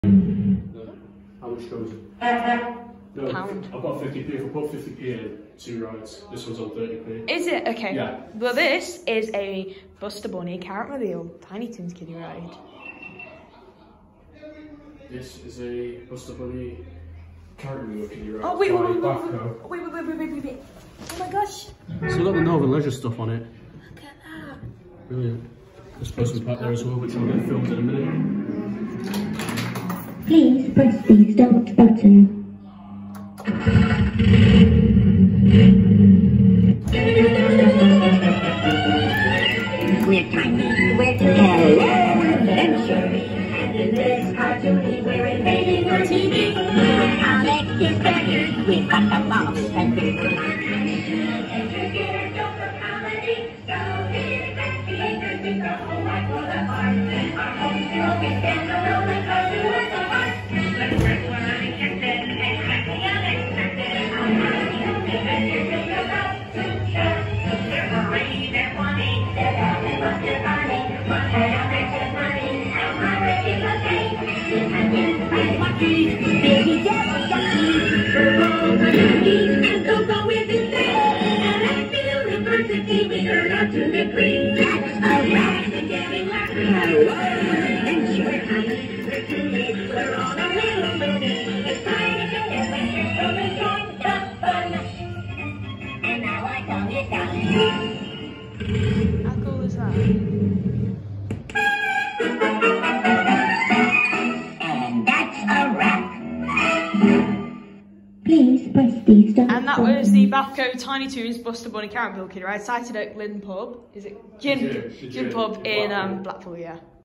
No. How much goes it? No, Pound. I've got 50p. If I put 50p in, 2 rides. This one's on 30p. Is it? Okay. Yeah. Well, this is a Buster Bunny Carrotmobile Tiny Toons Kiddie Ride. This is a Buster Bunny Carrotmobile Kiddie Ride. Oh, wait, by wait. BAFCO. Wait. Oh my gosh. So we've got the Northern Leisure stuff on it. Look at that. Brilliant. There's posters back there as well, which I'll get filmed in a minute. Please press the start button. We're tiny, we're Hello Adventures. And in this cartoon, we're invading your TV. We're Alex's Adventures, we've got the bomb and baby devil ducky, purple ducky, and go with his and at the university we earn our to degree. That's a rat and getting laughter. Hello Adventure, honey. We're on a little movie. It's time to get adventures, so let's join the fun. And now I come it down. How cool is that? Please press the start And that was the BAFCO Tiny Toons Buster Bunny Carrotmobile Kiddie Ride, sighted at Gynn pub. Is it Gynn? Gynn pub in Blackpool, yeah.